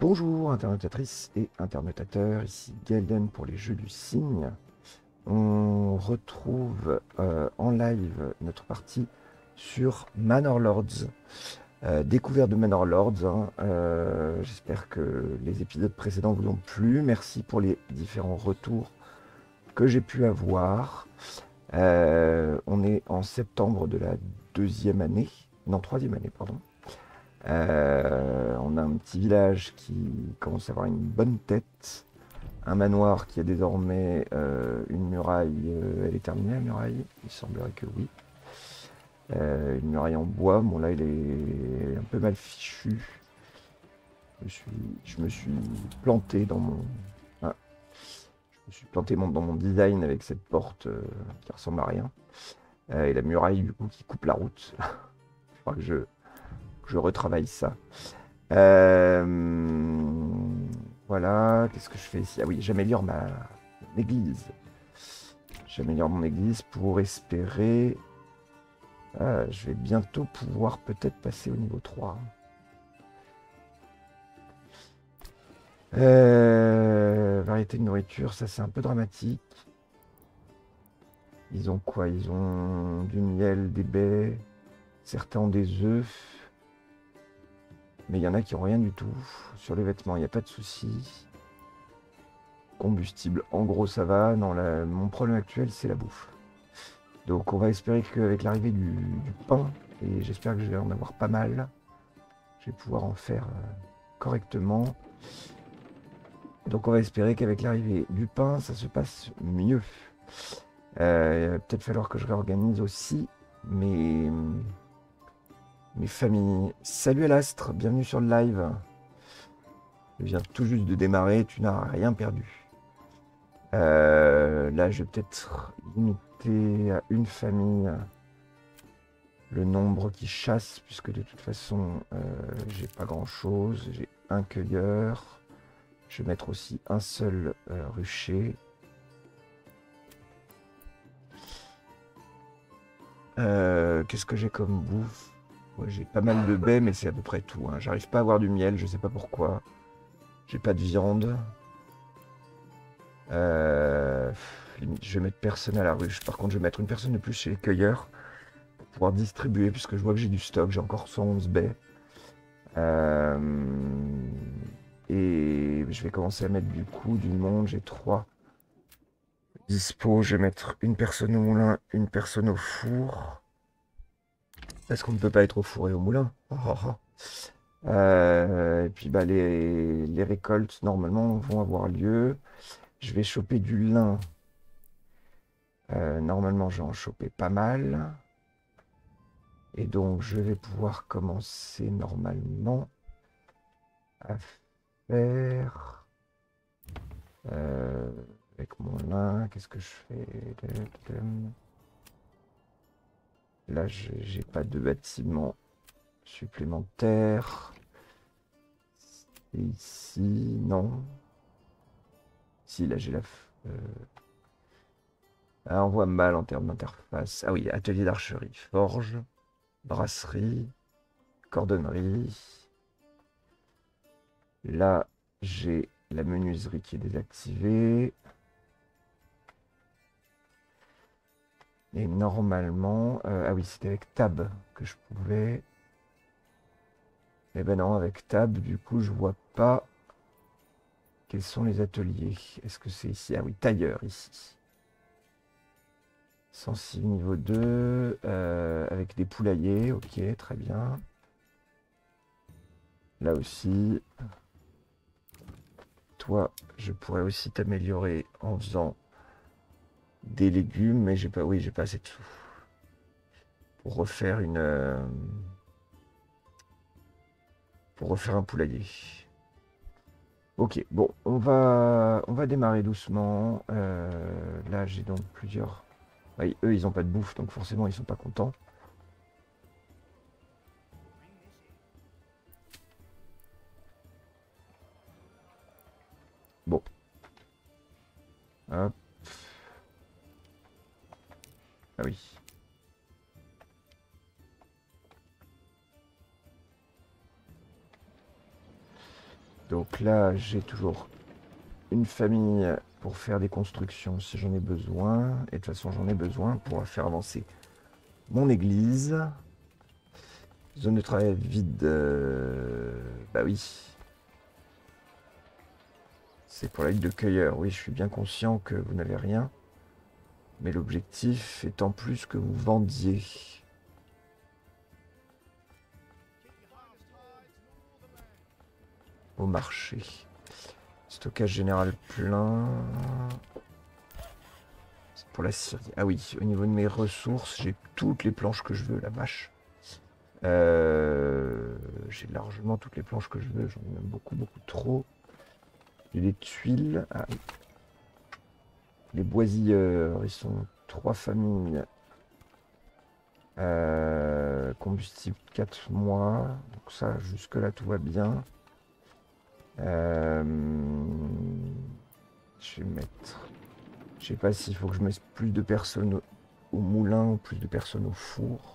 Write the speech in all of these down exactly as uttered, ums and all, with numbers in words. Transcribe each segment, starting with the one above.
Bonjour internautatrices et internautateurs, ici Gaëden pour les Jeux du Cygne. On retrouve euh, en live notre partie sur Manor Lords. Euh, découverte de Manor Lords, hein. euh, J'espère que les épisodes précédents vous ont plu. Merci pour les différents retours que j'ai pu avoir. Euh, on est en septembre de la deuxième année, non troisième année, pardon. Euh, on a un petit village qui commence à avoir une bonne tête. Un manoir qui a désormais euh, une muraille. Euh, elle est terminée la muraille? Il semblerait que oui. Euh, une muraille en bois. Bon là il est un peu mal fichu. Je me suis, je me suis planté dans mon... Ah, je me suis planté mon, dans mon design avec cette porte euh, qui ressemble à rien. Euh, et la muraille du coup qui coupe la route. Il faudra que je, que je retravaille ça. Euh, voilà, qu'est-ce que je fais ici? Ah oui, j'améliore ma mon église. J'améliore mon église pour espérer... Ah, je vais bientôt pouvoir peut-être passer au niveau trois. Euh, variété de nourriture, ça c'est un peu dramatique. Ils ont quoi? Ils ont du miel, des baies, certains ont des œufs. Mais il y en a qui ont rien du tout. Sur les vêtements, il n'y a pas de souci. Combustible, en gros ça va. Non, la... mon problème actuel c'est la bouffe. Donc on va espérer qu'avec l'arrivée du, du pain, et j'espère que je vais en avoir pas mal, je vais pouvoir en faire euh, correctement. Donc on va espérer qu'avec l'arrivée du pain, ça se passe mieux. Euh, il va peut-être falloir que je réorganise aussi mes, mes familles. Salut Alastre, bienvenue sur le live. Je viens tout juste de démarrer, tu n'as rien perdu. Euh, là, je vais peut-être limiter à une famille le nombre qui chasse, puisque de toute façon, euh, j'ai pas grand-chose. J'ai un cueilleur. Je vais mettre aussi un seul euh, rucher. Euh, Qu'est-ce que j'ai comme bouffe? Ouais, j'ai pas mal de baies, mais c'est à peu près tout, hein. J'arrive pas à avoir du miel, je sais pas pourquoi. J'ai pas de viande. Euh, pff, limite, je vais mettre personne à la ruche. Par contre, je vais mettre une personne de plus chez les cueilleurs pour pouvoir distribuer, puisque je vois que j'ai du stock. J'ai encore cent onze baies. Euh, et je vais commencer à mettre du coup du monde. J'ai trois dispo. Je vais mettre une personne au moulin, une personne au four. Parce qu'on ne peut pas être au four et au moulin. Oh, oh, oh. Euh, et puis bah, les, les récoltes normalement vont avoir lieu. Je vais choper du lin. Euh, normalement, je vais en choper pas mal. Et donc, je vais pouvoir commencer normalement à faire... euh, avec mon lin, qu'est-ce que je fais? Là, j'ai pas de bâtiment supplémentaire. Et ici, non. Si, là, j'ai la... Euh... Ah, on voit mal en termes d'interface. Ah oui, atelier d'archerie, forge, brasserie, cordonnerie. Là, j'ai la menuiserie qui est désactivée. Et normalement... Euh, ah oui, c'était avec Tab que je pouvais... Eh ben non, avec Tab, du coup, je vois pas... Quels sont les ateliers? Est-ce que c'est ici? Ah oui, tailleur, ici. Sensible niveau deux, euh, avec des poulaillers, ok, très bien. Là aussi. Toi, je pourrais aussi t'améliorer en faisant des légumes, mais j'ai pas, oui, j'ai pas assez de sous pour refaire une, euh, pour refaire un poulailler. Ok, bon, on va, on va démarrer doucement. Euh, là, j'ai donc plusieurs. Oui, eux, ils ont pas de bouffe, donc forcément, ils sont pas contents. Bon. Hop. Ah oui. Donc là, j'ai toujours une famille pour faire des constructions si j'en ai besoin. Et de toute façon, j'en ai besoin pour faire avancer mon église. Zone de travail vide. Euh... Bah oui. C'est pour la ligue de cueilleurs. Oui, je suis bien conscient que vous n'avez rien. Mais l'objectif étant plus que vous vendiez. Au marché. Stockage général plein. C'est pour la Syrie. Ah oui, au niveau de mes ressources, j'ai toutes les planches que je veux, la vache. Euh, j'ai largement toutes les planches que je veux. J'en ai même beaucoup, beaucoup trop. J'ai des tuiles. Ah, oui. Les boisilleurs, ils sont trois familles. Euh, combustible quatre mois. Donc ça, jusque-là, tout va bien. Euh, je vais mettre... Je sais pas s'il faut que je mette plus de personnes au, au moulin ou plus de personnes au four.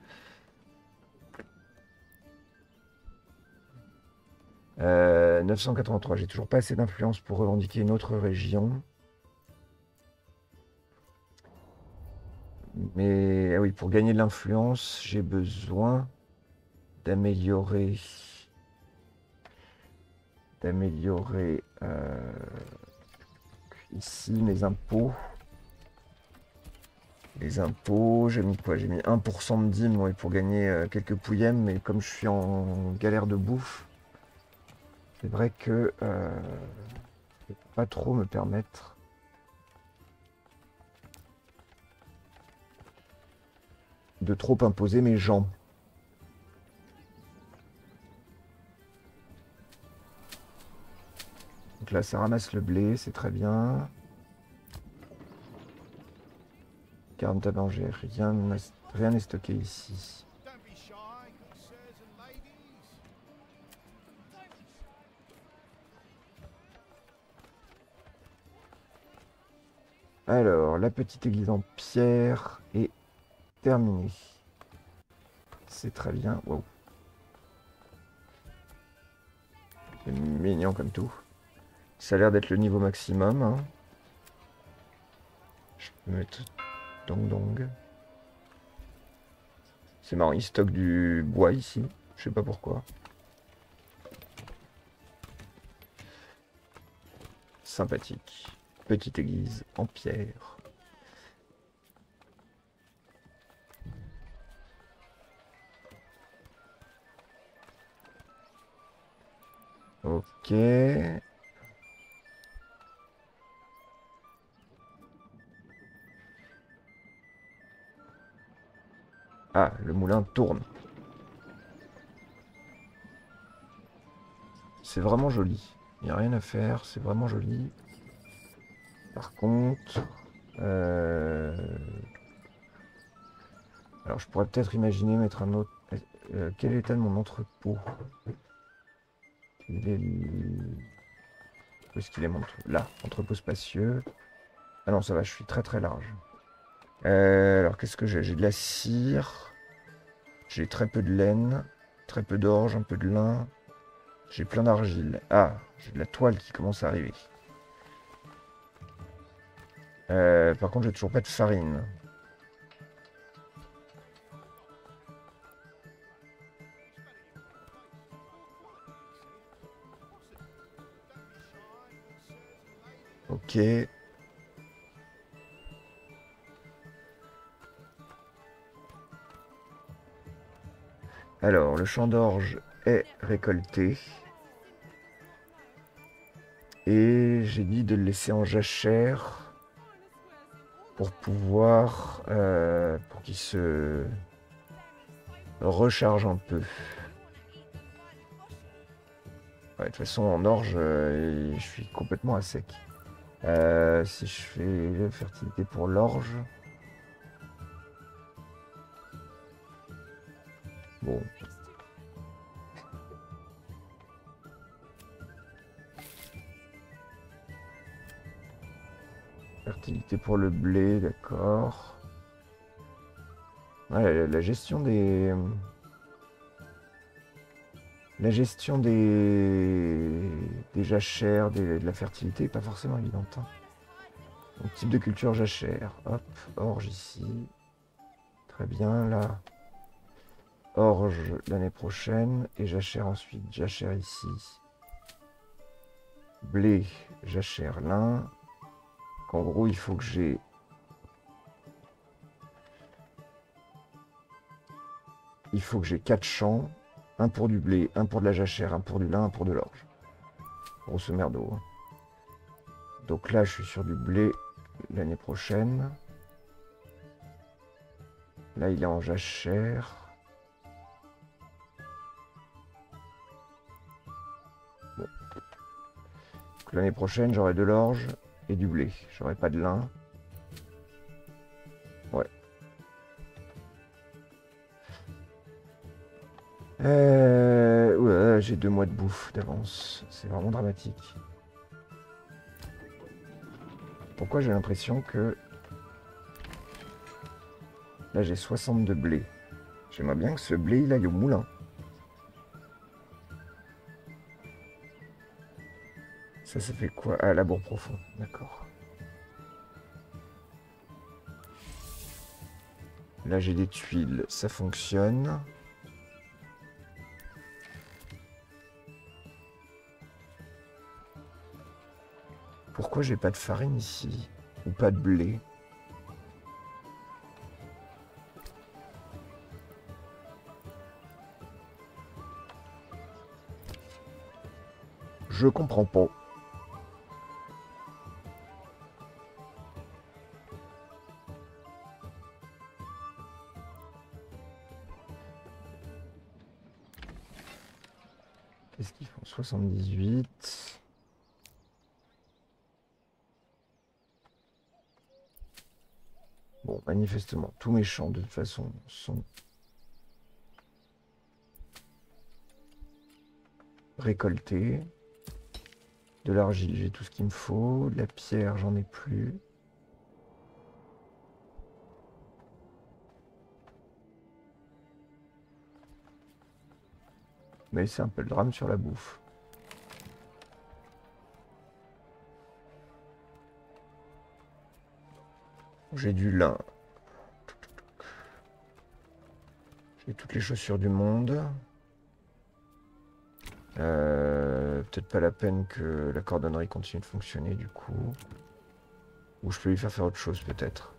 Euh, neuf cent quatre-vingt-trois, j'ai toujours pas assez d'influence pour revendiquer une autre région. Mais ah oui, pour gagner de l'influence, j'ai besoin d'améliorer d'améliorer euh, ici mes impôts. Les impôts, j'ai mis quoi? J'ai mis un pour cent de dîmes ouais, pour gagner euh, quelques pouillèmes, mais comme je suis en galère de bouffe, c'est vrai que euh, je peux pas trop me permettre. De trop imposer mes gens. Donc là, ça ramasse le blé, c'est très bien. quarante à manger, rien rien n'est stocké ici. Alors, la petite église en pierre est terminée. C'est très bien. Wow. C'est mignon comme tout. Ça a l'air d'être le niveau maximum. Hein. Je peux mettre dong dong. C'est marrant, il stocke du bois ici. Je sais pas pourquoi. Sympathique. Petite église en pierre. Ok. Ah, le moulin tourne. C'est vraiment joli. Il n'y a rien à faire, c'est vraiment joli. Par contre... Euh... Alors je pourrais peut-être imaginer mettre un autre... Euh, quel est l'état de mon entrepôt? Il est... Où est-ce qu'il est mon entrepôt? Là, entrepôt spacieux. Ah non, ça va, je suis très très large. Euh, alors qu'est-ce que j'ai? J'ai de la cire. J'ai très peu de laine. Très peu d'orge, un peu de lin. J'ai plein d'argile. Ah, j'ai de la toile qui commence à arriver. Euh, par contre, j'ai toujours pas de farine. Ok. Alors, le champ d'orge est récolté. Et j'ai dit de le laisser en jachère pour pouvoir... Euh, pour qu'il se recharge un peu. Ouais, de toute façon, en orge, euh, je suis complètement à sec. Euh, si je fais la fertilité pour l'orge... Bon. Fertilité pour le blé, d'accord. Ouais, la, la gestion des... La gestion des, des jachères, des- de la fertilité, est pas forcément évidente. Hein. Donc, type de culture jachère. Hop, orge ici. Très bien, là. Orge l'année prochaine. Et jachère ensuite. Jachère ici. Blé, jachère lin. En gros, il faut que j'ai... Il faut que j'ai quatre champs. Un pour du blé, un pour de la jachère, un pour du lin, un pour de l'orge. Grosse merdo. Hein. Donc là, je suis sur du blé l'année prochaine. Là, il est en jachère. Bon. L'année prochaine, j'aurai de l'orge et du blé. J'aurai pas de lin. Ouais. Euh... Ouais, j'ai deux mois de bouffe d'avance. C'est vraiment dramatique. Pourquoi j'ai l'impression que... Là, j'ai soixante de blé. J'aimerais bien que ce blé, il aille au moulin. Ça, ça fait quoi? Ah, labour profond. D'accord. Là, j'ai des tuiles. Ça fonctionne. Pourquoi j'ai pas de farine ici? Ou pas de blé? Je comprends pas. Qu'est-ce qu'ils font? soixante-dix-huit. Bon, manifestement, tous mes champs, de toute façon, sont récoltés. De l'argile, j'ai tout ce qu'il me faut. De la pierre, j'en ai plus. Mais c'est un peu le drame sur la bouffe. J'ai du lin. J'ai toutes les chaussures du monde. Euh, Peut-être pas la peine que la cordonnerie continue de fonctionner du coup. Ou je peux lui faire faire autre chose peut-être.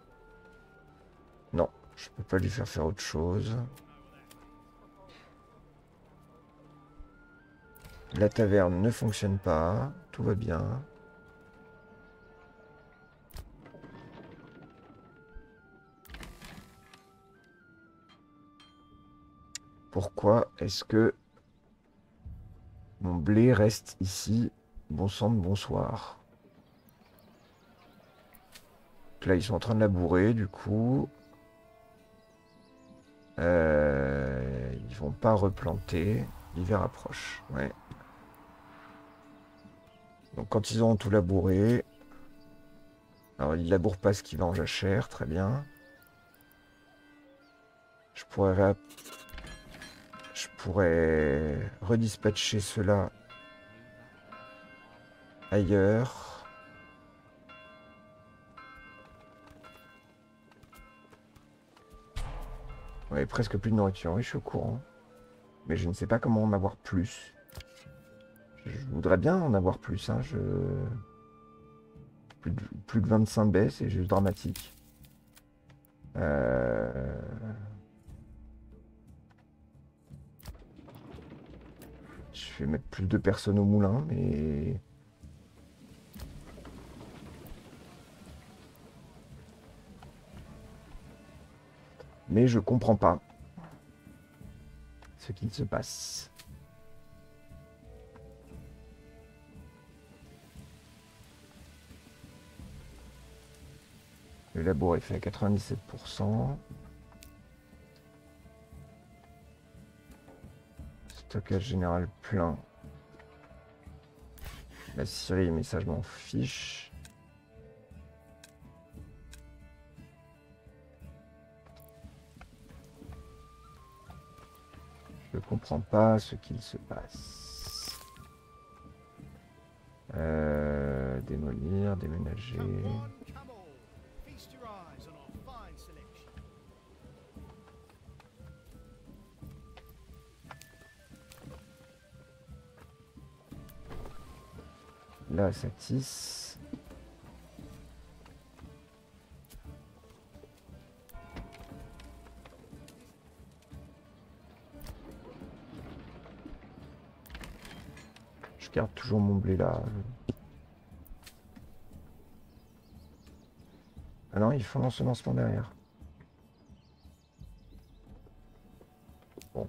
Non, je peux pas lui faire faire autre chose. La taverne ne fonctionne pas. Tout va bien. Pourquoi est-ce que mon blé reste ici? Bon sang de bonsoir. Là, ils sont en train de labourer, du coup. Euh, ils vont pas replanter. L'hiver approche. Ouais. Donc, quand ils auront tout labouré... Alors, ils labourent pas ce qui va en jachère. Très bien. Je pourrais... Ré... Je pourrais redispatcher cela ailleurs. Ouais, presque plus de nourriture, oui, je suis au courant. Mais je ne sais pas comment en avoir plus. Je voudrais bien en avoir plus, hein. Je... Plus de, plus de vingt-cinq baies, c'est juste dramatique. Euh... Je vais mettre plus de personnes au moulin, mais... Mais je comprends pas ce qu'il se passe. Le labour est fait à quatre-vingt-dix-sept pour cent. Stockage général plein. La scierie, mais ça je m'en fiche. Je ne comprends pas ce qu'il se passe. Euh, démolir, déménager. Là, ça tisse. Je garde toujours mon blé là. Ah non, ils font l'ensemencement derrière. Bon.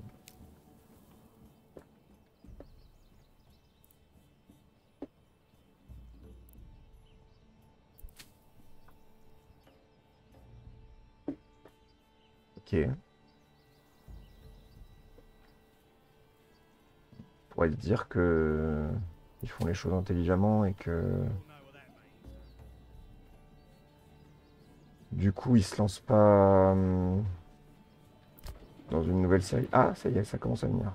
Ok. On pourrait se dire que ils font les choses intelligemment et que du coup ils se lancent pas hum, dans une nouvelle série. Ah, ça y est, ça commence à venir.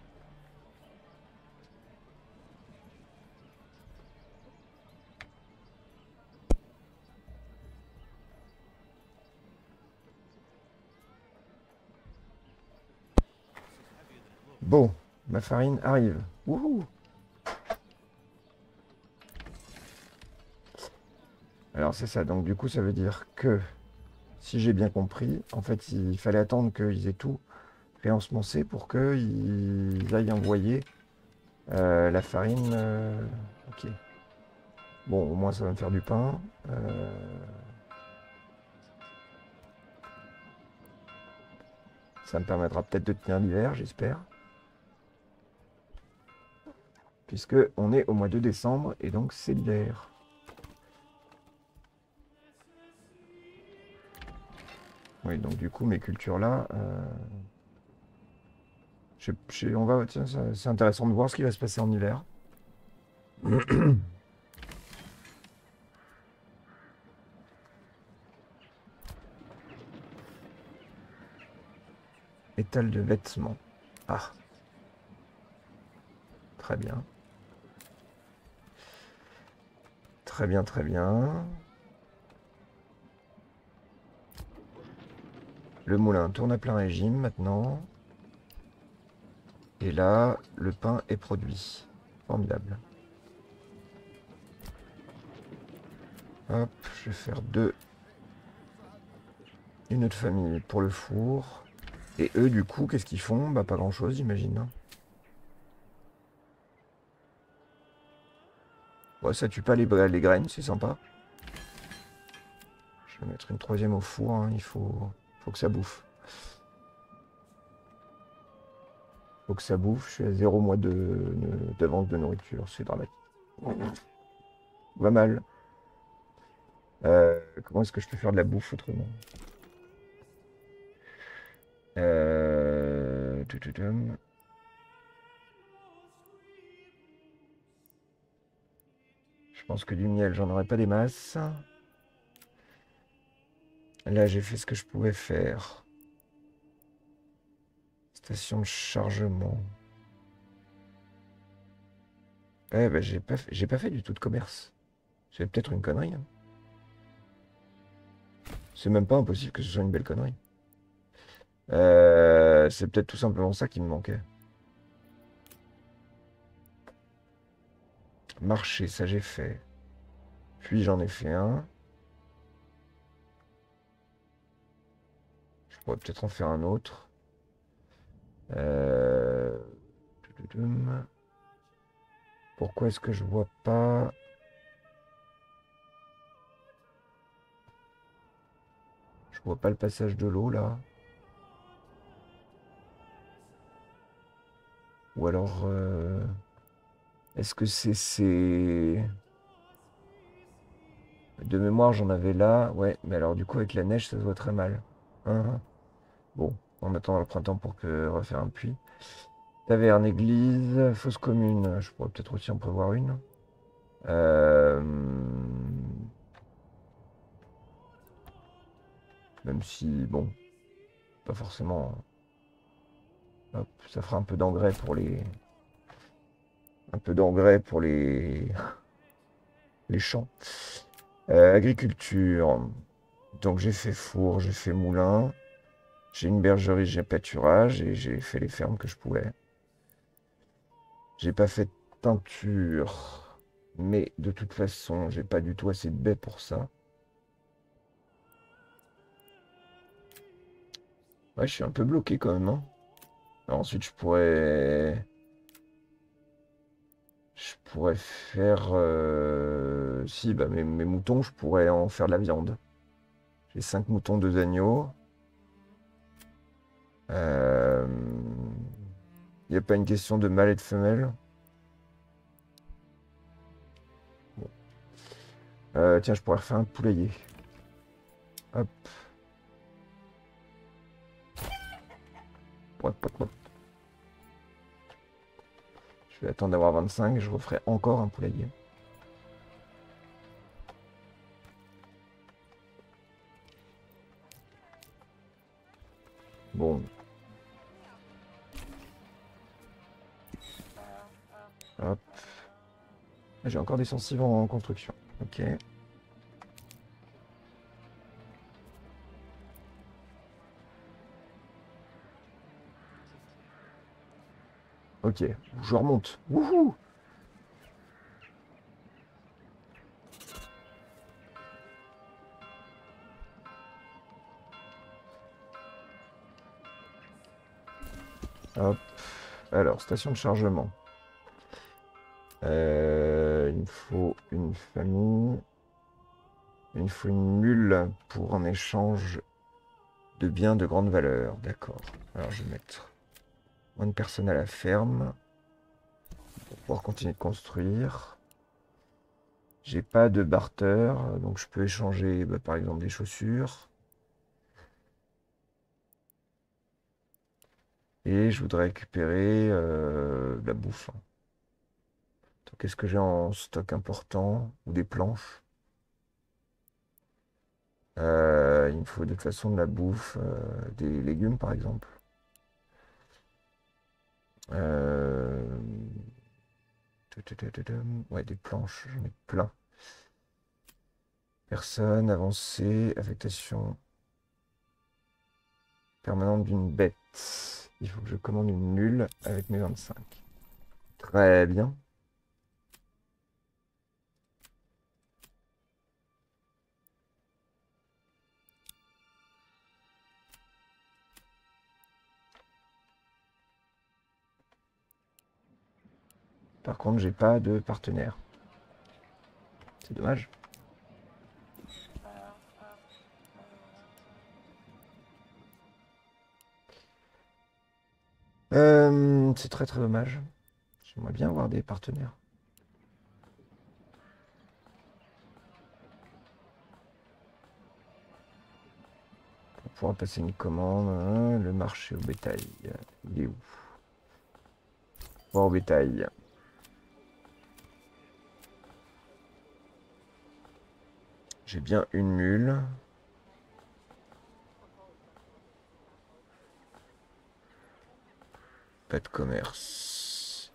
Bon, ma farine arrive. Wouhou! Alors c'est ça, donc du coup ça veut dire que, si j'ai bien compris, en fait il fallait attendre qu'ils aient tout réensemencé pour qu'ils aillent envoyer euh, la farine. euh, Ok. Bon, au moins ça va me faire du pain. Euh, Ça me permettra peut-être de tenir l'hiver, j'espère. Puisque on est au mois de décembre et donc c'est l'hiver. Oui, donc du coup mes cultures là, euh, je, je- on va, tiens, ça- c'est intéressant de voir ce qui va se passer en hiver. Étal de vêtements. Ah, très bien. Très bien, très bien. Le moulin tourne à plein régime maintenant. Et là, le pain est produit. Formidable. Hop, je vais faire deux. Une autre famille pour le four. Et eux, du coup, qu'est-ce qu'ils font? Bah, pas grand-chose, j'imagine. Hein. Bon, ça tue pas les, bra- les graines, c'est sympa. Je vais mettre une troisième au four, hein, il faut, faut que ça bouffe. Faut que ça bouffe, je suis à zéro mois de, de- d'avance de nourriture, c'est dramatique. Va mal. Euh, comment est-ce que je peux faire de la bouffe autrement? Euh... tututum. Je pense que du miel, j'en aurais pas des masses. Là, j'ai fait ce que je pouvais faire. Station de chargement. Ouais, bah, j'ai pas fait, j'ai pas fait du tout de commerce. C'est peut-être une connerie. Hein. C'est même pas impossible que ce soit une belle connerie. Euh, c'est peut-être tout simplement ça qui me manquait. Marché, ça j'ai fait. Puis j'en ai fait un. Je pourrais peut-être en faire un autre. Euh... tudutum. Pourquoi est-ce que je vois pas... Je vois pas le passage de l'eau là. Ou alors... euh, Est-ce que c'est... c'est... De mémoire, j'en avais là. Ouais, mais alors du coup, avec la neige, ça se voit très mal. Hein, hein. Bon, on attend le printemps pour que refaire un puits. Taverne, église, fosse commune. Je pourrais peut-être aussi en prévoir une. Euh, Même si, bon, pas forcément. Hop, ça fera un peu d'engrais pour les... Un peu d'engrais pour les... les champs. Euh, agriculture. Donc j'ai fait four, j'ai fait moulin. J'ai une bergerie, j'ai pâturage et j'ai fait les fermes que je pouvais. J'ai pas fait de teinture. Mais de toute façon, j'ai pas du tout assez de baies pour ça. Ouais, je suis un peu bloqué quand même, hein. Alors ensuite, je pourrais... Je pourrais faire... euh, Si, bah, mes, mes moutons, je pourrais en faire de la viande. J'ai cinq moutons, deux agneaux. Euh... Il n'y a pas une question de mâle et de femelle. Bon. Euh, tiens, je pourrais refaire un poulailler. Hop. Pouet, pouet, pouet. Je vais attendre d'avoir vingt-cinq et je referai encore un poulailler. Bon. Hop. J'ai encore des sensibles en construction. Ok. Ok. Je remonte. Wouhou! Hop. Alors, station de chargement. Euh, il me faut une famille. Il me faut une mule pour un échange de biens de grande valeur. D'accord. Alors, je vais mettre moins de personnes à la ferme pour pouvoir continuer de construire. J'ai pas de barter, donc je peux échanger bah, par exemple des chaussures. Et je voudrais récupérer euh, de la bouffe. Donc, est-ce que j'ai en stock important ou des planches? Euh, il me faut de toute façon de la bouffe, euh, des légumes par exemple. Euh, Ouais, des planches, j'en ai plein. Personne, avancée, affectation permanente d'une bête. Il faut que je commande une mule avec mes vingt-cinq. Très bien. Par contre, j'ai pas de partenaire. C'est dommage. Euh, c'est très très dommage. J'aimerais bien avoir des partenaires. Pour pouvoir passer une commande. Hein, le marché au bétail. Il est où? Voir au bétail. J'ai bien une mule. Pas de commerce.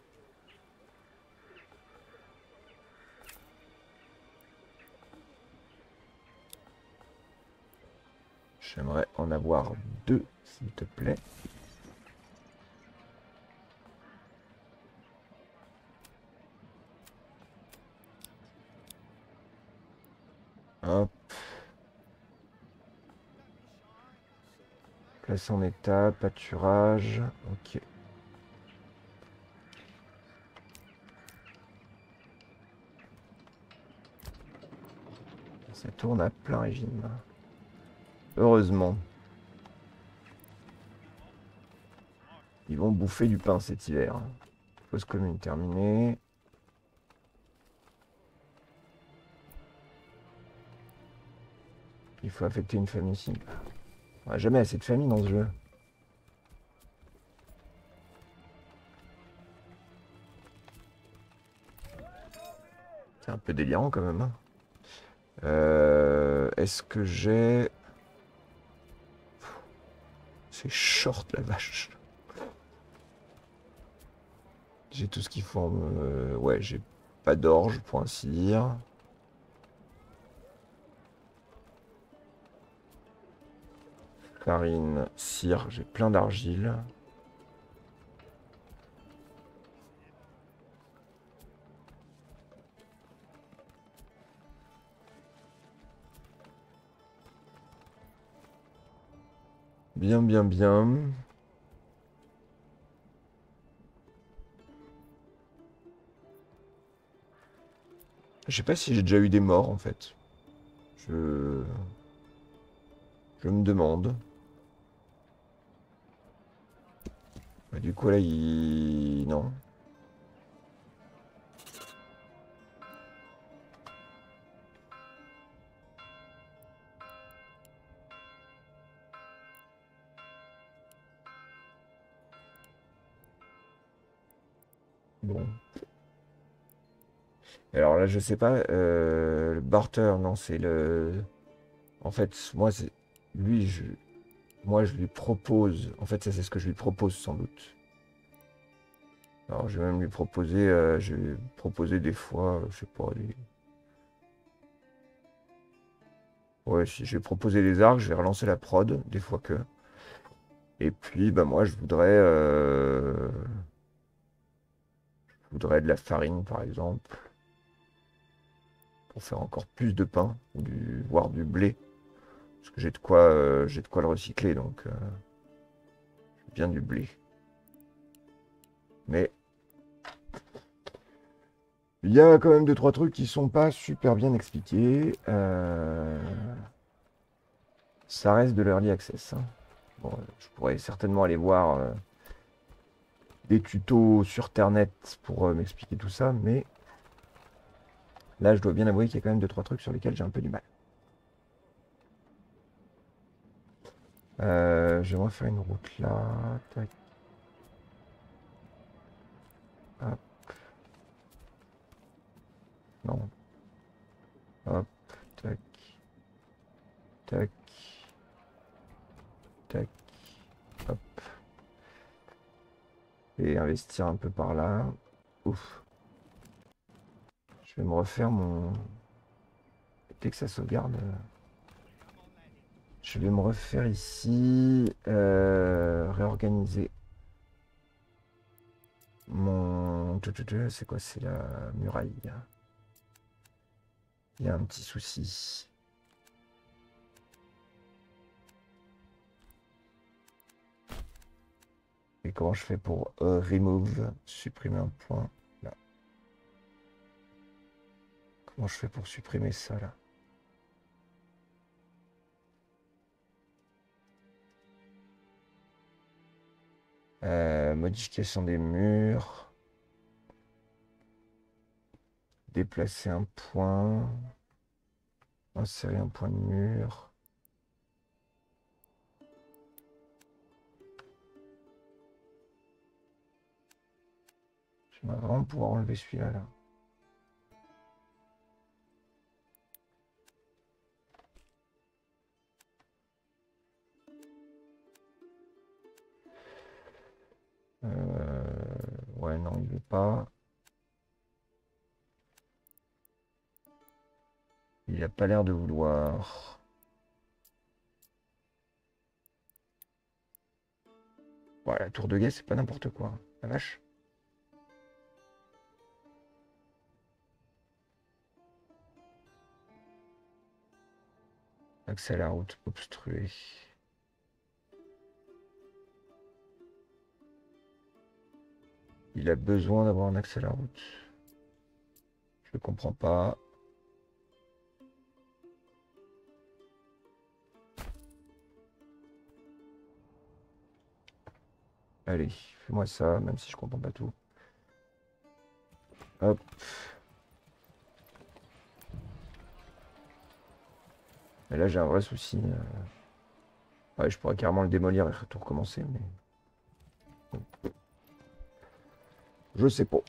J'aimerais en avoir deux, s'il te plaît. Hop. Place en état, pâturage. Ok. Ça tourne à plein régime. Heureusement. Ils vont bouffer du pain cet hiver. Pause commune terminée. Il faut affecter une famille ici. On n'a jamais assez de familles dans ce jeu. C'est un peu délirant quand même. Hein. Euh, Est-ce que j'ai... C'est short la vache. J'ai tout ce qu'il faut. Euh, ouais, j'ai pas d'orge pour ainsi dire. Farine, cire, j'ai plein d'argile. Bien, bien, bien. Je sais pas si j'ai déjà eu des morts en fait. Je... Je me demande. Bah, du coup là, il... Non. Bon. Alors là, je sais pas. Euh, le barter, non, c'est le... En fait, moi, c'est... Lui, je... Moi, je lui propose... En fait, ça, c'est ce que je lui propose, sans doute. Alors, je vais même lui proposer... euh, je vais lui proposer des fois, euh, je sais pas, des... Ouais, si je vais proposer des arcs, je vais relancer la prod, des fois que... Et puis, bah moi, je voudrais... euh, Je voudrais de la farine, par exemple, pour faire encore plus de pain, ou du... voire du blé. Parce que j'ai de quoi, euh, j'ai de quoi le recycler, donc... euh, bien du blé. Mais il y a quand même deux trois trucs qui sont pas super bien expliqués. Euh, Ça reste de l'early access, hein. Bon, je pourrais certainement aller voir euh, des tutos sur Ternet pour euh, m'expliquer tout ça, mais là, je dois bien avouer qu'il y a quand même deux trois trucs sur lesquels j'ai un peu du mal. Euh, J'aimerais faire une route là. Tac. Hop. Non. Hop. Tac. Tac. Tac. Hop. Et investir un peu par là. Ouf. Je vais me refaire mon... Dès que ça sauvegarde... euh, Je vais me refaire ici... euh, réorganiser mon... C'est quoi? C'est la muraille. Il y a un petit souci. Et comment je fais pour euh, remove? Supprimer un point. Là. Comment je fais pour supprimer ça là? Euh, modification des murs. Déplacer un point. Insérer un point de mur. Je vais vraiment pouvoir enlever celui-là là. Euh, Ouais, non, il veut pas. Il a pas l'air de vouloir. Ouais, la tour de guet, c'est pas n'importe quoi. La vache. Accès à la route obstrué. Il a besoin d'avoir un accès à la route. Je comprends pas. Allez, fais-moi ça, même si je comprends pas tout. Hop. Et là, j'ai un vrai souci. euh. Ouais, je pourrais carrément le démolir et tout recommencer, mais... Je sais pas.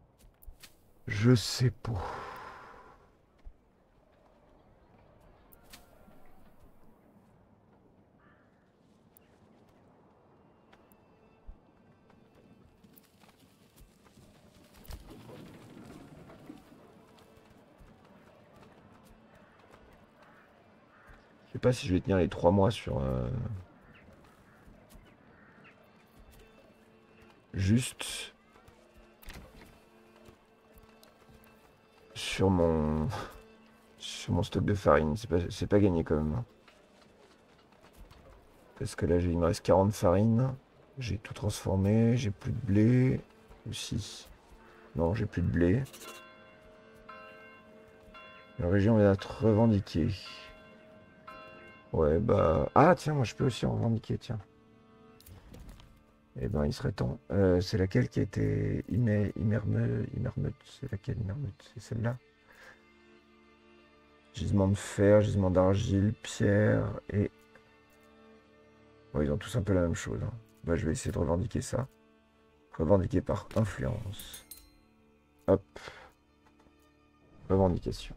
Je sais pas. sais pas si je vais tenir les trois mois sur... euh, Juste... Sur mon... Sur mon stock de farine. C'est pas, c'est pas gagné quand même, hein. Parce que là, il me reste quarante farines. J'ai tout transformé. J'ai plus de blé. Aussi. Non, j'ai plus de blé. La région vient d'être revendiquée. Ouais, bah... Ah, tiens, moi, je peux aussi en revendiquer, tiens. Eh ben, il serait temps. Euh, c'est laquelle qui a été Imer... Imerme... Imermeute? C'est laquelle, Imermeute? C'est celle-là? Gisement de fer, gisement d'argile, pierre et... Bon, ils ont tous un peu la même chose, hein. Bah, je vais essayer de revendiquer ça. Revendiquer par influence. Hop. Revendication.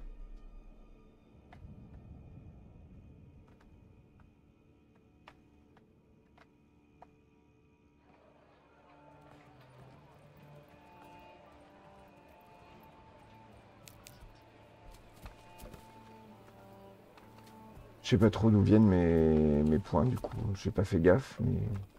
Je sais pas trop d'où viennent mes... mes points, du coup. J'ai pas fait gaffe, mais...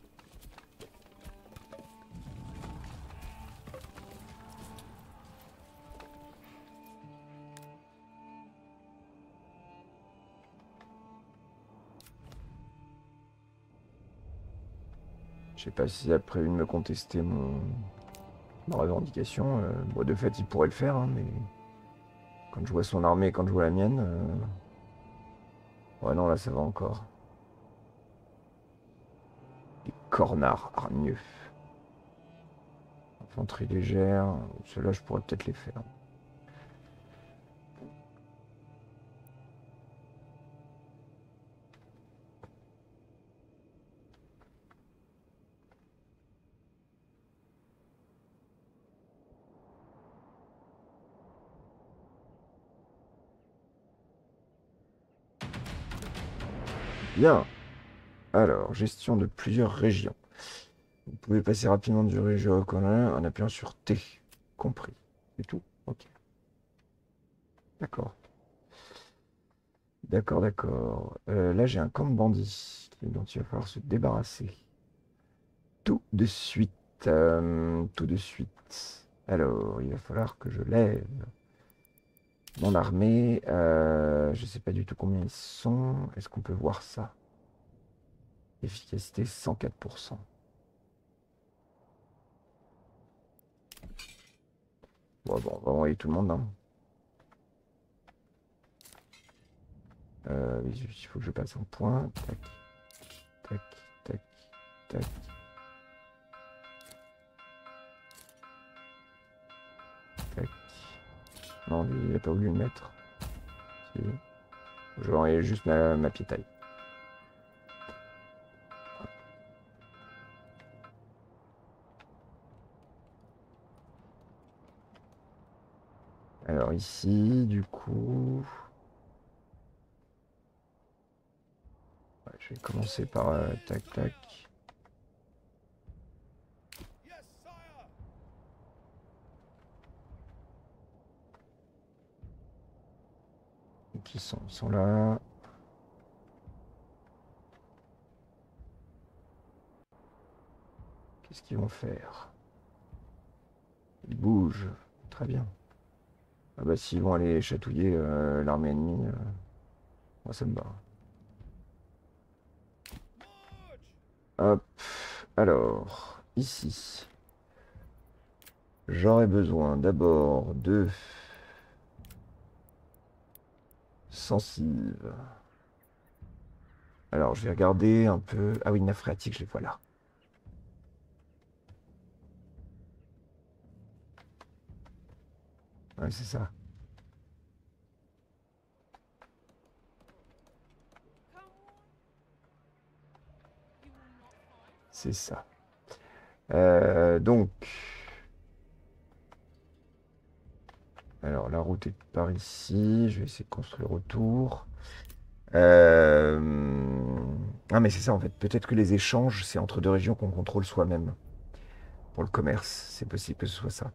Je sais pas s'il a prévu de me contester mon... ma revendication. Euh, bon, de fait, il pourrait le faire, hein, mais... Quand je vois son armée et quand je vois la mienne... euh, Ouais, non, là, ça va encore. Les cornards hargneux. Infanterie légère. Ceux-là, je pourrais peut-être les faire. Bien. Alors, gestion de plusieurs régions. Vous pouvez passer rapidement du région au colonel en appuyant sur T. Compris. C'est tout? Ok. D'accord. D'accord, d'accord. Euh, là, j'ai un camp de bandits dont il va falloir se débarrasser. Tout de suite. euh, tout de suite. Alors, il va falloir que je lève mon armée. Euh, je sais pas du tout combien ils sont. Est-ce qu'on peut voir ça? Efficacité cent quatre pour cent. Bon, bon, on va envoyer tout le monde, hein. Euh, oui, il faut que je passe un point. Tac, tac, tac, tac. Tac. Non, lui, il n'a pas voulu le mettre. Si. Je vais envoyer juste ma, ma piétaille. Alors ici, du coup... Ouais, je vais commencer par euh, tac, tac. Donc ils sont, ils sont là. Qu'est-ce qu'ils vont faire? Ils bougent. Très bien. Ah bah s'ils vont aller chatouiller euh, l'armée ennemie, euh, moi ça me va. Hop. Alors, ici. J'aurais besoin d'abord de sensible. Alors, je vais regarder un peu. Ah oui, nappes phréatiques, je les vois là. Ouais, c'est ça. C'est ça. Euh, donc. Alors, la route est par ici. Je vais essayer de construire autour. Euh... Ah, mais c'est ça en fait. Peut-être que les échanges, c'est entre deux régions qu'on contrôle soi-même. Pour le commerce, c'est possible que ce soit ça.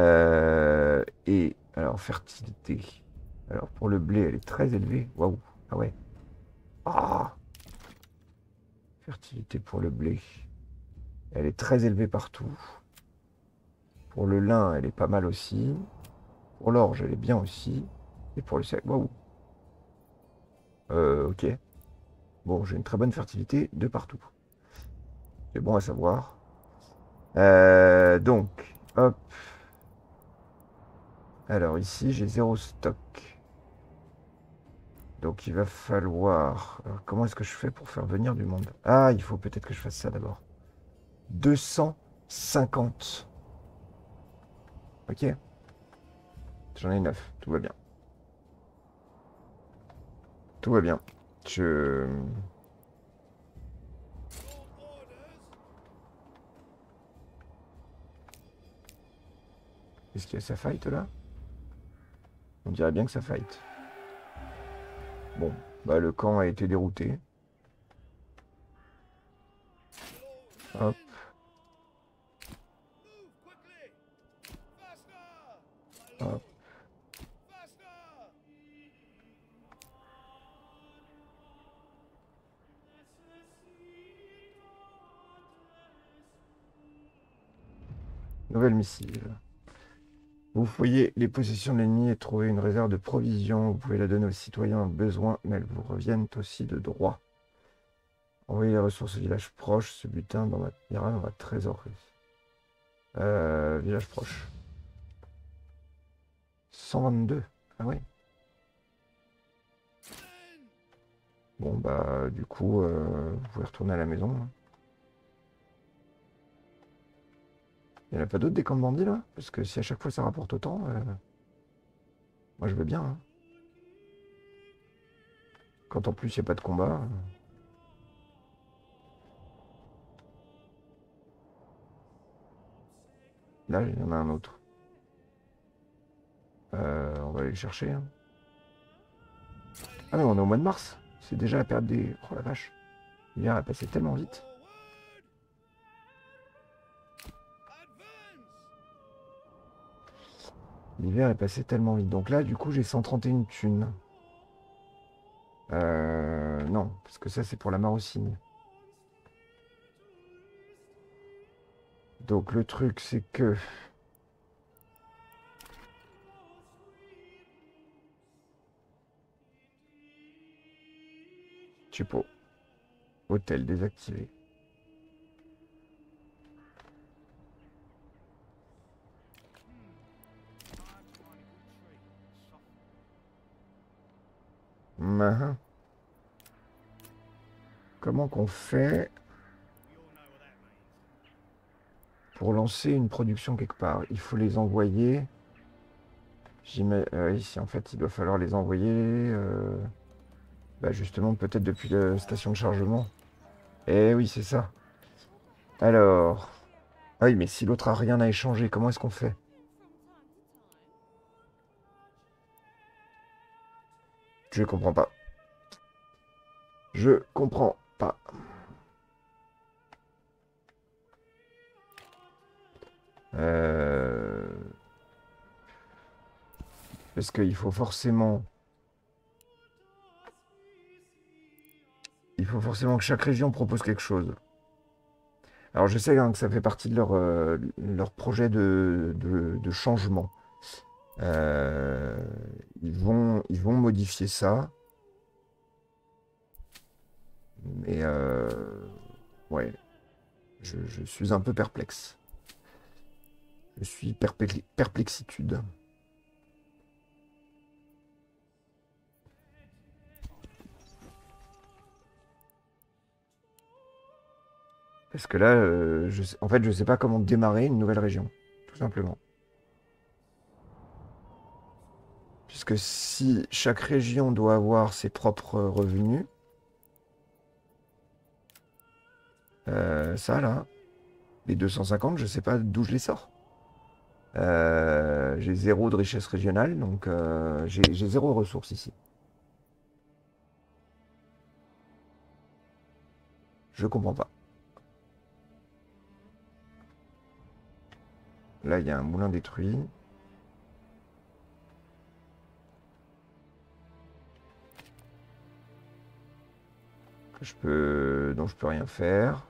Euh, Et alors, fertilité. Alors, pour le blé, elle est très élevée. Waouh. Ah ouais. Ah! Fertilité pour le blé. Elle est très élevée partout. Pour le lin, elle est pas mal aussi. Pour l'orge, elle est bien aussi. Et pour le sel, waouh. Euh, ok. Bon, j'ai une très bonne fertilité de partout. C'est bon à savoir. Euh, donc, hop. Alors ici, j'ai zéro stock. Donc il va falloir... Alors, comment est-ce que je fais pour faire venir du monde? Ah, il faut peut-être que je fasse ça d'abord. deux cent cinquante. Ok. J'en ai neuf. Tout va bien. Tout va bien. Je... Est-ce qu'il y a ça fight là? On dirait bien que ça fight. Bon, bah le camp a été dérouté. Hop. Hop. Nouvelle missive. Vous fouillez les possessions de l'ennemi et trouvez une réserve de provisions. Vous pouvez la donner aux citoyens au besoin, mais elles vous reviennent aussi de droit. Envoyez les ressources au village proche. Ce butin dans ma, ira dans ma trésorerie. Euh, village proche. cent vingt-deux. Ah ouais. Bon bah du coup, euh, vous pouvez retourner à la maison. Hein. Il n'y en a pas d'autres des camps de bandits là? Parce que si à chaque fois ça rapporte autant, euh, moi je veux bien. Hein. Quand en plus il n'y a pas de combat. euh. Là, il y en a un autre. Euh, on va aller le chercher. Hein. Ah mais on est au mois de mars. C'est déjà la période des... Oh la vache. L'hiver est passé tellement vite. L'hiver est passé tellement vite. Donc là, du coup, j'ai cent trente et un thunes. Euh, non, parce que ça, c'est pour la Marocine. Donc le truc, c'est que... Je sais pas. Hôtel désactivé. Uhum. Comment qu'on fait pour lancer une production quelque part? Il faut les envoyer. Euh, ici, en fait, il doit falloir les envoyer. Euh, bah justement, peut-être depuis la station de chargement. Eh oui, c'est ça. Alors. Ah oui, mais si l'autre a rien à échanger, comment est-ce qu'on fait? Je comprends pas. Je comprends pas. Euh... Parce qu'il faut forcément... Il faut forcément que chaque région propose quelque chose. Alors je sais hein, que ça fait partie de leur, euh, leur projet de, de, de changement. Euh, ils vont, ils vont modifier ça. Mais euh, ouais, je, je suis un peu perplexe. Je suis perplex- perplexitude. Parce que là, euh, je sais- en fait, je sais pas comment démarrer une nouvelle région, tout simplement. Puisque si chaque région doit avoir ses propres revenus, euh, ça là, les deux cent cinquante, je sais pas d'où je les sors. Euh, j'ai zéro de richesse régionale, donc euh, j'ai j'ai zéro ressource ici. Je comprends pas. Là, il y a un moulin détruit. que je peux, dont je peux rien faire.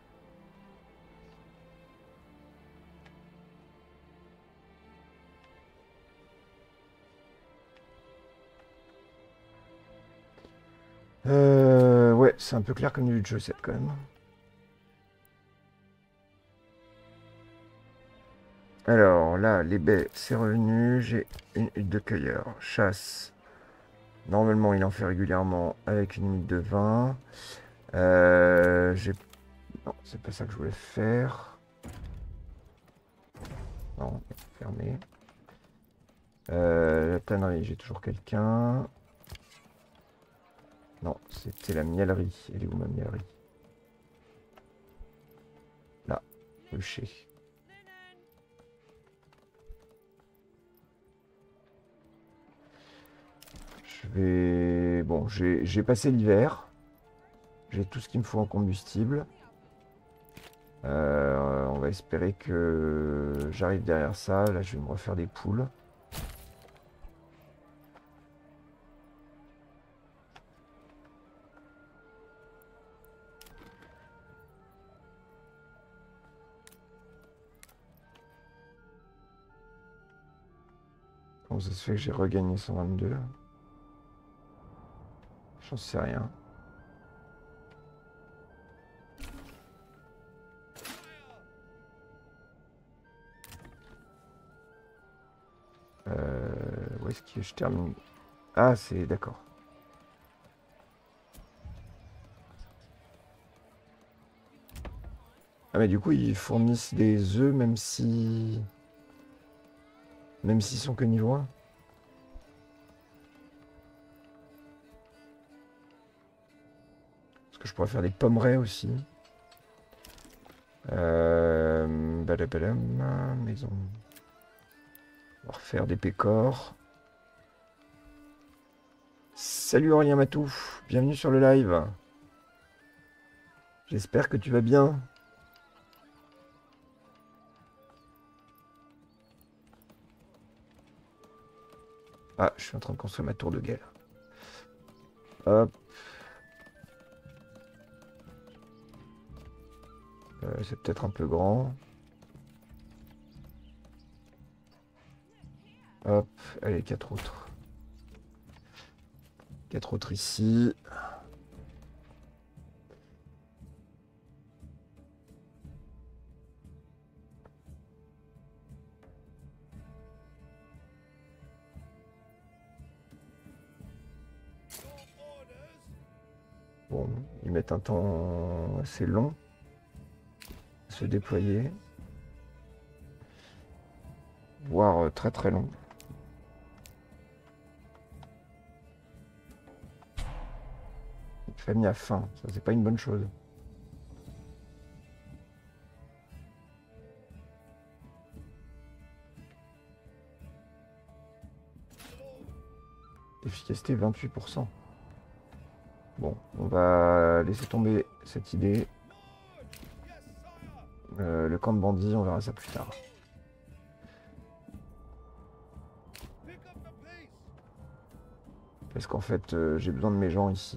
Euh, ouais, c'est un peu clair comme du jeu sept quand même. Alors là, les baies, c'est revenu. J'ai une hutte de cueilleur. Chasse. Normalement, il en fait régulièrement avec une limite de vingt. Euh, j'ai... Non, c'est pas ça que je voulais faire. Non, fermé. Euh, la tannerie, j'ai toujours quelqu'un. Non, c'était la mielerie. Elle est où ma mielerie? Là, rucher. Je vais... Bon, j'ai passé l'hiver. J'ai tout ce qu'il me faut en combustible. Euh, on va espérer que j'arrive derrière ça. Là, je vais me refaire des poules. Comment ça se fait que j'ai regagné cent vingt-deux? J'en sais rien. Euh, où est-ce que je termine? Ah, c'est d'accord. Ah, mais du coup, ils fournissent des œufs même si... Même s'ils sont que niveau un. Parce que je pourrais faire des pommerets aussi. Euh... Badabadam, maison. On va refaire des pécores. Salut Aurélien Matou, bienvenue sur le live. J'espère que tu vas bien. Ah, je suis en train de construire ma tour de gueule. Hop. Euh, c'est peut-être un peu grand. Hop, allez, quatre autres. Quatre autres ici. Bon, ils mettent un temps assez long à se déployer. Voire euh, très très long. Une famille a faim, ça c'est pas une bonne chose. Efficacité vingt-huit pour cent. Bon, on va laisser tomber cette idée. Euh, le camp de bandits, on verra ça plus tard. Parce qu'en fait, euh, j'ai besoin de mes gens ici.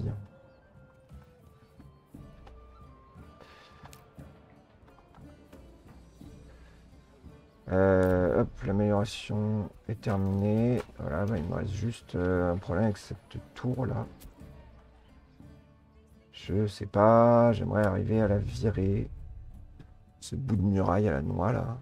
Euh, hop, l'amélioration est terminée. Voilà, bah, il me reste juste euh, un problème avec cette tour là. Je sais pas, j'aimerais arriver à la virer. Ce bout de muraille à la noix là.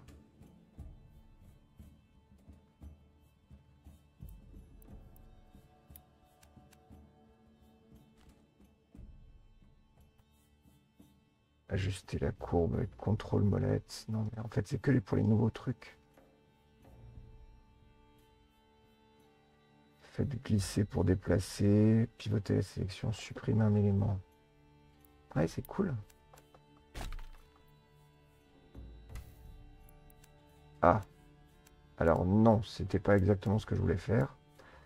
Ajuster la courbe avec contrôle molette. Non, mais en fait, c'est que les- pour les nouveaux trucs. Faites glisser pour déplacer. Pivoter la sélection. Supprimer un élément. Ouais, c'est cool. Ah. Alors non, c'était pas exactement ce que je voulais faire.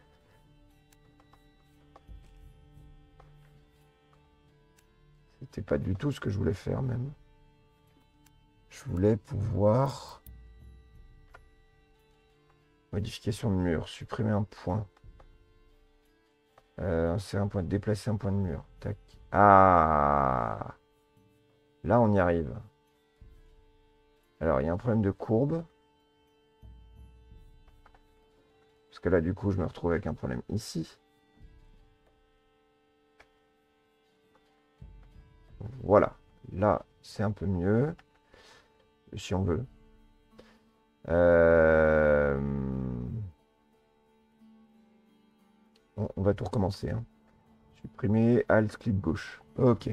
C'était pas du tout ce que je voulais faire même. Je voulais pouvoir... Modification de mur. Supprimer un point. Euh, c'est un point de déplacer un point de mur. Tac. Ah, là, on y arrive. Alors, il y a un problème de courbe. Parce que là, du coup, je me retrouve avec un problème ici. Voilà. Là, c'est un peu mieux. Si on veut. Euh... On, on va tout recommencer. Hein. Supprimer, Alt, clic gauche. Ok.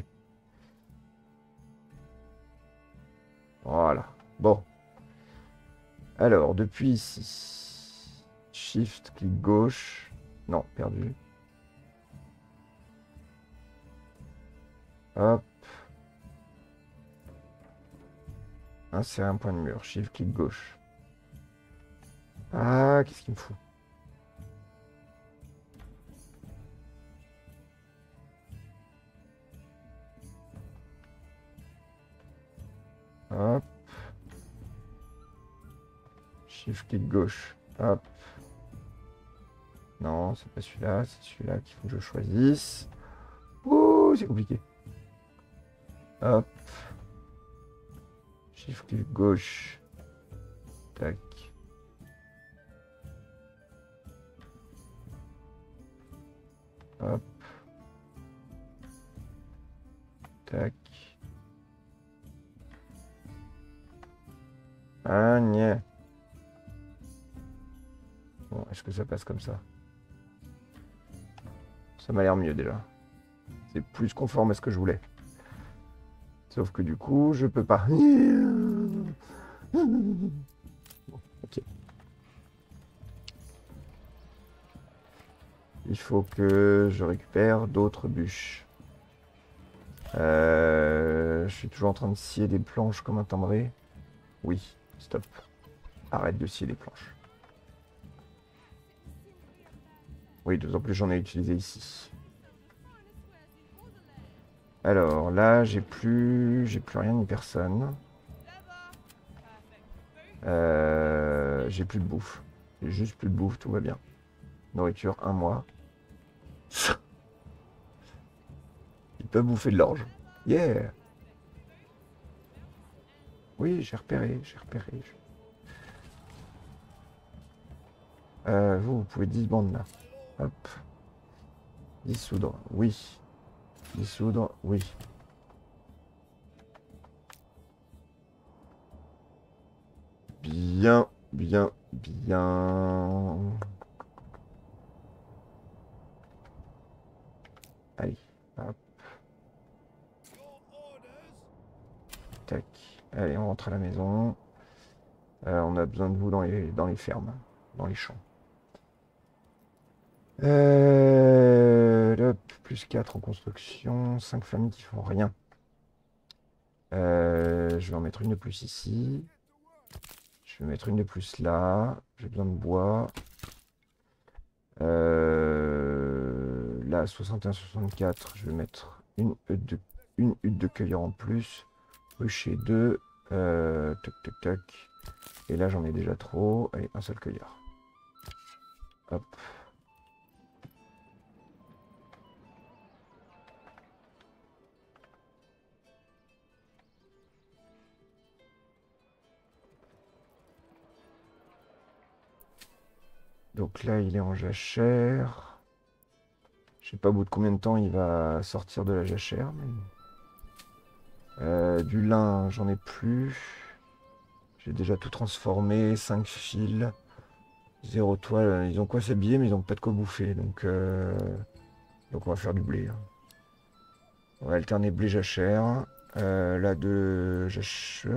Voilà. Bon. Alors, depuis ici. Shift, clic gauche. Non, perdu. Hop. Insérer un point de mur. Shift, clic gauche. Ah, qu'est-ce qu'il me fout? Hop. Shift, clic gauche. Hop. Non, c'est pas celui-là. C'est celui-là qu'il faut que je choisisse. Ouh, c'est compliqué. Hop. Shift, clic gauche. Tac. Hop. Tac. Ah, niais. Bon, est-ce que ça passe comme ça? Ça m'a l'air mieux déjà. C'est plus conforme à ce que je voulais. Sauf que du coup, je peux pas. Bon, ok. Il faut que je récupère d'autres bûches. Euh, je suis toujours en train de scier des planches comme un timbré. Oui, stop. Arrête de scier des planches. Oui, d'autant plus j'en ai utilisé ici. Alors là, j'ai plus, j'ai plus rien ni personne. Euh, j'ai plus de bouffe. J'ai juste plus de bouffe, tout va bien. Nourriture, un mois. Ils peuvent bouffer de l'orge. Yeah! Oui, j'ai repéré, j'ai repéré. Euh, vous, vous pouvez disband là. Hop. Dissoudre, oui. Dissoudre, oui. Bien, bien, bien. Allez, hop. Tac. Allez, on rentre à la maison. Euh, on a besoin de vous dans les, dans les fermes, dans les champs. Euh, hop, plus quatre en construction. cinq familles qui font rien. Euh, je vais en mettre une de plus ici. Je vais mettre une de plus là. J'ai besoin de bois. Euh, là, soixante et un soixante-quatre, je vais mettre une hutte de, une hutte de cueilleur en plus. Rucher deux. Euh, toc, toc, toc. Et là, j'en ai déjà trop. Allez, un seul cueilleur. Hop. Donc là, il est en jachère. Je sais pas au bout de combien de temps il va sortir de la jachère. Mais... Euh, du lin, j'en ai plus. J'ai déjà tout transformé. cinq fils. Zéro toile. Ils ont quoi s'habiller, mais ils ont pas de quoi bouffer. Donc, euh... donc on va faire du blé. Hein. On va alterner blé jachère. Euh, là, de jachère.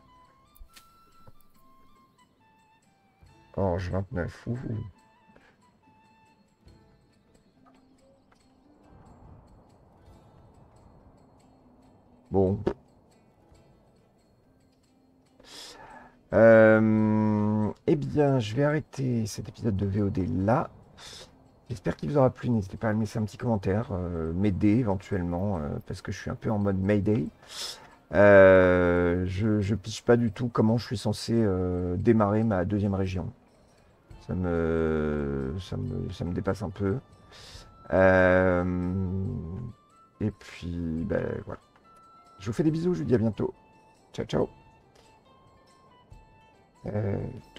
Orge vingt-neuf. Ouh. Bon. Euh, eh bien, je vais arrêter cet épisode de V O D là. J'espère qu'il vous aura plu. N'hésitez pas à me laisser un petit commentaire, euh, m'aider éventuellement, euh, parce que je suis un peu en mode Mayday. Euh, je, je piche pas du tout comment je suis censé euh, démarrer ma deuxième région. Ça me, ça me, ça me dépasse un peu. Euh, Et puis, ben voilà. Je vous fais des bisous, je vous dis à bientôt. Ciao, ciao. Euh,